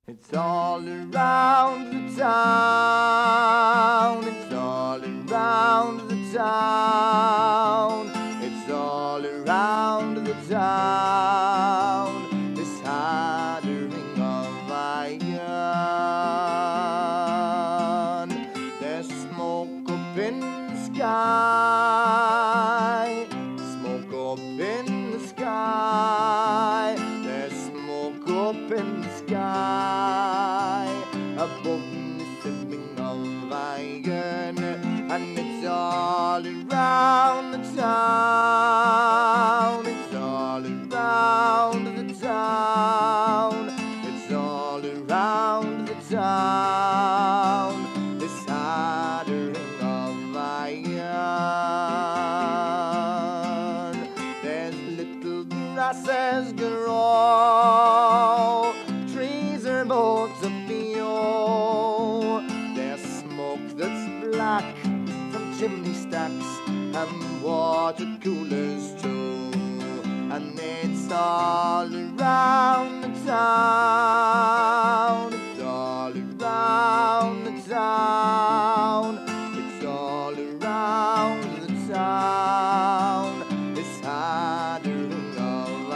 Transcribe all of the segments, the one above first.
It's all around the town. It's all around the town. It's all around the town. This hattering of iron. There's smoke up in the sky. Smoke up in the sky. There's smoke up in the sky. Above the ceiling of iron. And it's all around the town. It's all around the town. It's all around the town. This hattering of iron. There's little grasses grow. Trees are boats of fuel. There's smoke that's black from chimney stacks and water coolers too. And it's all around the town. It's all around the town. It's all around the town. This hattering of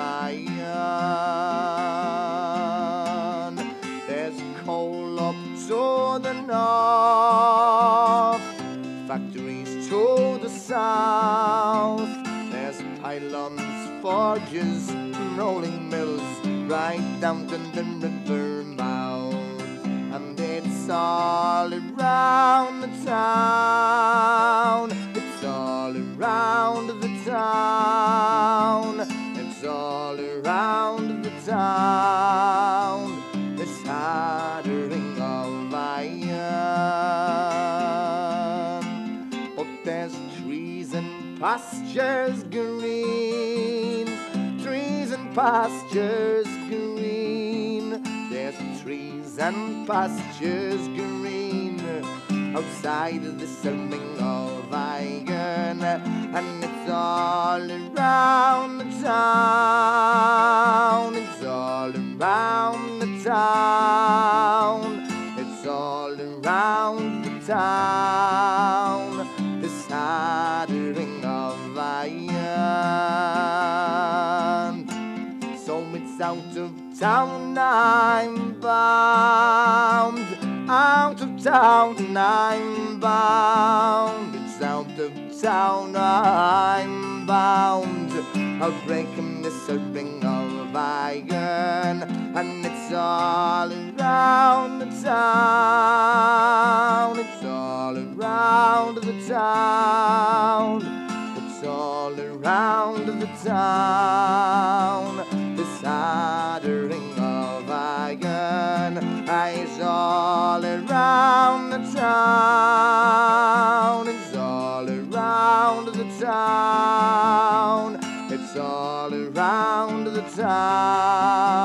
iron. There's coal up to the north, factories to the south. There's pylons, forges, rolling mills right down to the river mouth. And it's all around the town. It's all around the town. It's all around the town. This hattering of iron. But there's trees and pastures green. Trees and pastures green. There's trees and pastures green outside of the ceiling of iron. And it's all around the town. It's all around the town. It's all around the town. This hattering of iron. So it's out of town I'm bound. Out of town I'm bound. It's out of town I'm bound. I'll break this ring of iron. And it's all around the town. It's all around the town. It's all around the town. This hattering of iron. It's all around the town. It's all around the town. It's all around the town.